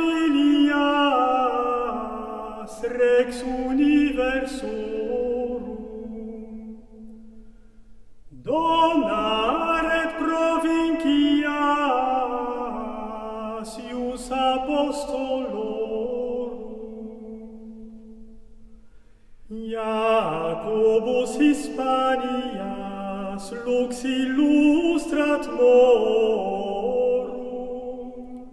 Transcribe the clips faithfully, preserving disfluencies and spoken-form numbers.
familias rex universorum donaret provincias ius apostolorum Jacobus Hispanias lux illustrat morum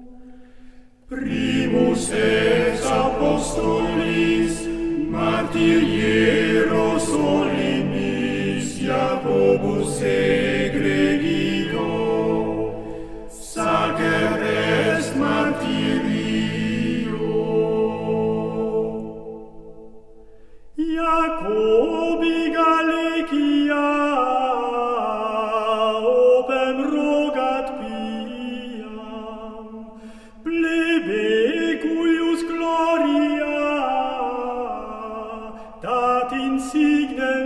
primus ex apostolis martyr Hierosolimis Jacobus egregio sacer est martyrio Jacobi Gallicia opem rogat piam plebe cuius gloria dat insignem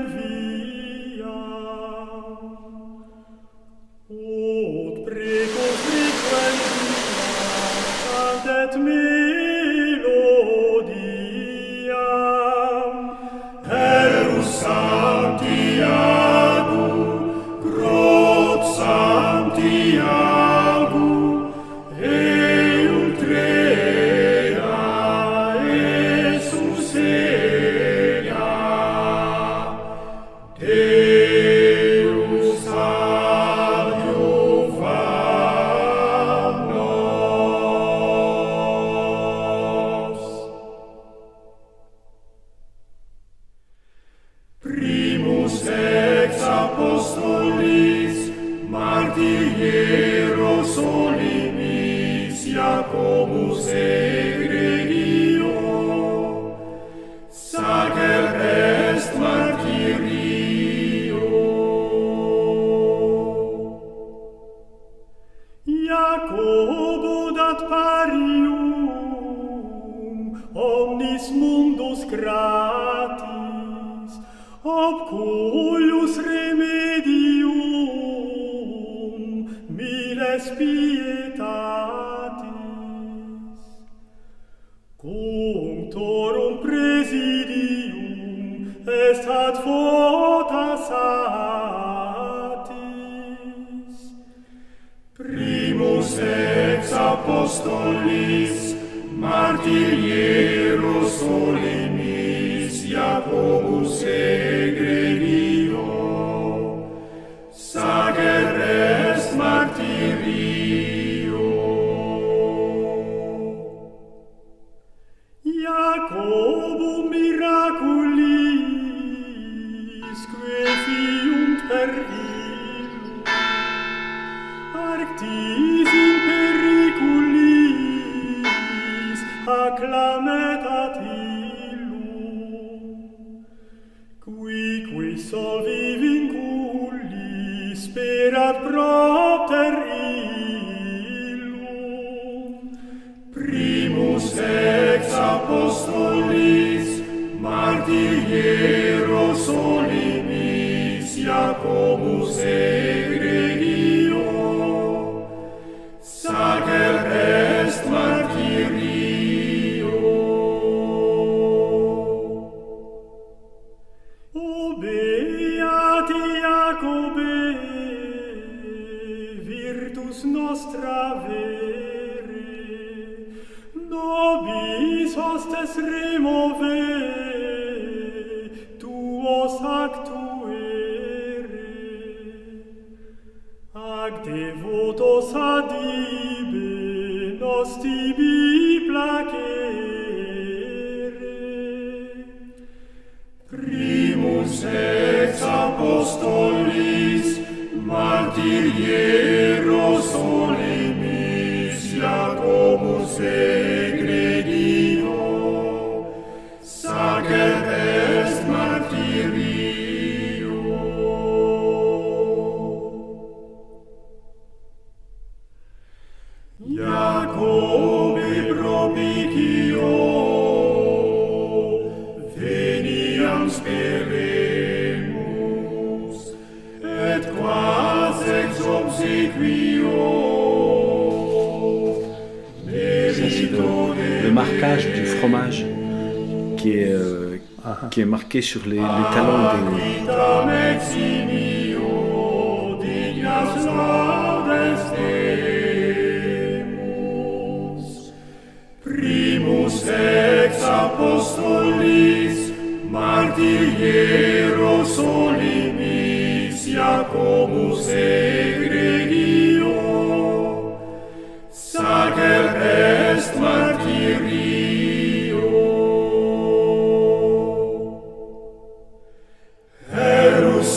viam ut prego frequentia cantet melodiam Erus Santiago Grot Santiago Eultrea Jesus ea Deus adiuvam nos Primus ex apostolis martyr Hierosolimis Jacobus egregio sacer est martyrio Jacobo dat parium omnis mundus gratis ob cuius remedium miles pietatis cunctorum presidium est ad fotasatis primus ex apostolis martyr Hierosolimis Jacobus egregio sacer est martyrio Jacobum miraculis que fiunt per illum arctis in periculis acclamet ad illum quique solvi vinculis sperat propter illum primus ex apostolis martyr Hierosolimis Jacobus egregio sacer est martyrio O beati Jacobe virtus nostra vere nobis hostes remove tuos actuere ac devotos ad ibe nos tibi placere primus ex apostolis martyr Hierosolimis Jacobus egregio sacer est martyrio Jacobi propicio veniam speremus et quas ex obsequio merito marquage du fromage qui est, euh, qui est marqué sur les, les talons des... Primus ex apostolis martyr Hierosolimis Jacobus egregio sacer est martyrio Herus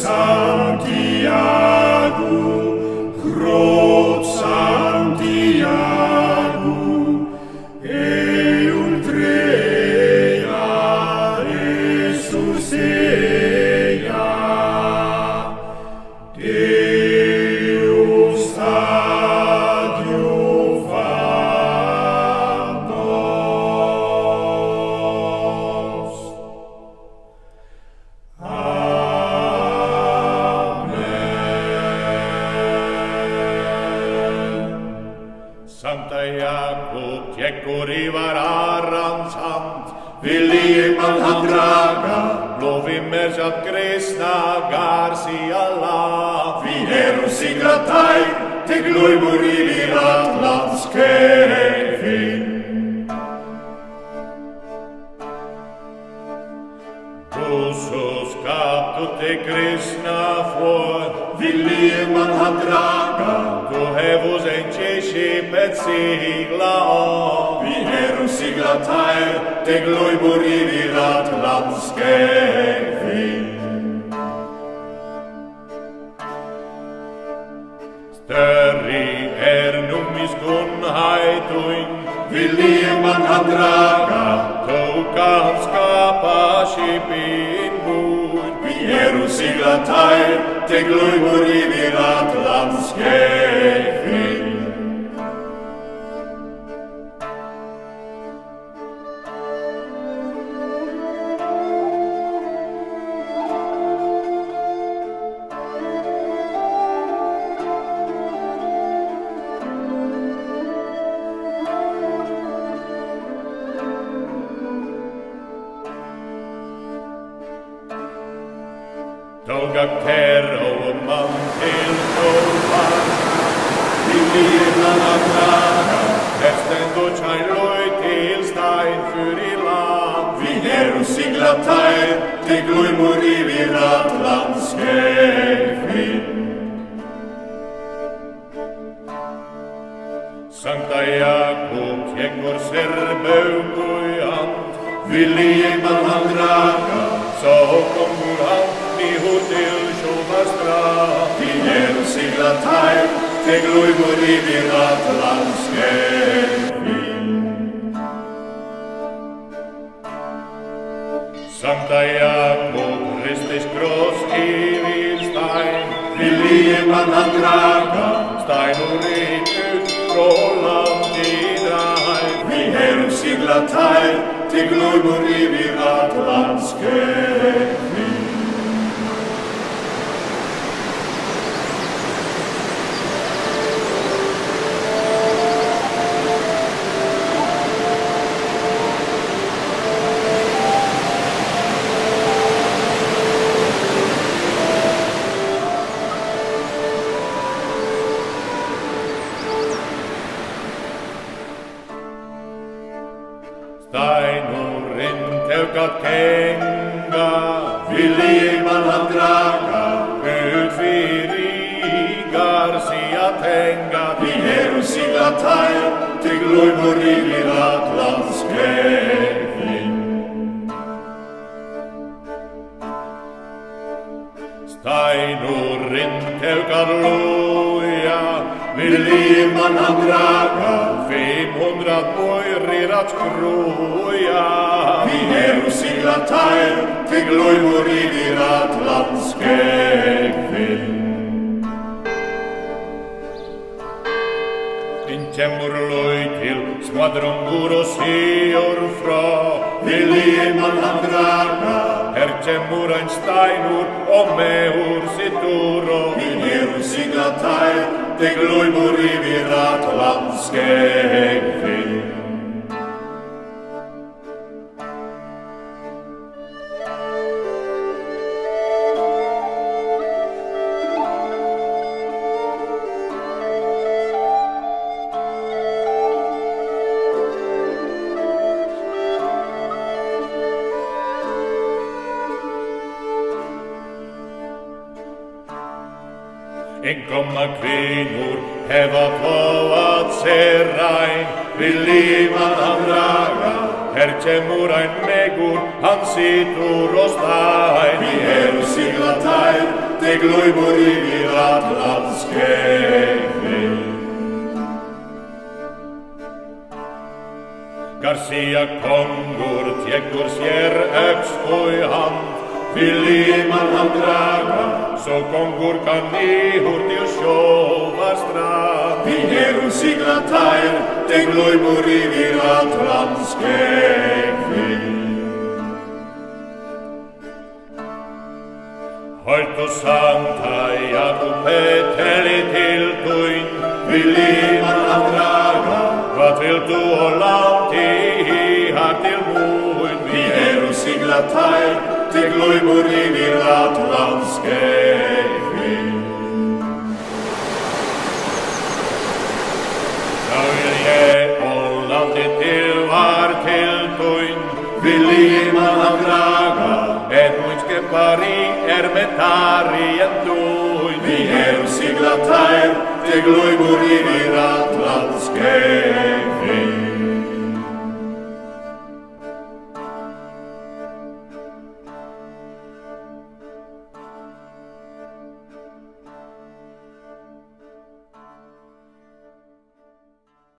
Santiagum Crot Santiagum Sancta Jacob, tjekorivar arans hand, villi man han draga, lovimers at kristna Garcia la. Vi erum siglatai, te gloimur ivir Atlants kefin. Rosus captut te kristna for, villi man han draga, tu hevus encescipet sigla o. Vi erum siglatae, te gloimur ivir Atlants kefin. Störri er nummis gunnheituin, villi man han draga, tóka han skapa skipin búin. Vi erum siglatae, te gloimur ivir Atlants kefin. Tóka Kero man til Tófan, villi man han draga, efstendu tjær loi til stein fyrir land. Vi erum siglatae, te gloimur ivir Atlants kefin. Sancta Jacob, tjekor serbaugu i and, villi man han draga, så komur han nihur til sjómastra. Vi erum siglatae, te gloimur ivir Atlants kefin. Sancta Jacob, ristis kross ivir stein, villi man han draga, steinur ut frå landi dræn. Vi erum siglatae, te gloimur ivir Atlants kefin. Steinurinn teukat kenga, villi man han draga, ut fyrir Garcia tenga. Vi erum siglatae, te gloimur ivir Atlants kefin. Steinurinn teukat loja, villi man han draga, femhundrat moirir at skroja. Vi erum siglatae, te gloimur ivir Atlants kefin. In kemur loi til skvadrongur og sigur frá, villi man han draga, her kemur ein steinur og mehur sittur og. Vi erum siglatae, te gloimur ivir Atlants kefin. en komma kvinnor häva på att se rein, vill liman han draga, här kämmor ein megur, han situr och stein. Vi er sigla tair, te gloimur i virat landskevin. Garcia kongur, tjekkur sér öks og i hand, vill liman han draga, så kongur kan i hurtig sjóva strand. Vi er sigla tair, te gloimur i virat landskevin. Høyt og santa, Jakob peteli til tuin, vill liman han draga, vad vill du och land i här till moin? Vi er sigla tair, te gloimur i virat landskevin. Da vil jeg og landet til var til tuin, vill liman han draga, et munnskepari er metari en tuin. Vi er sigla tair, te gloimur i virat landskevin.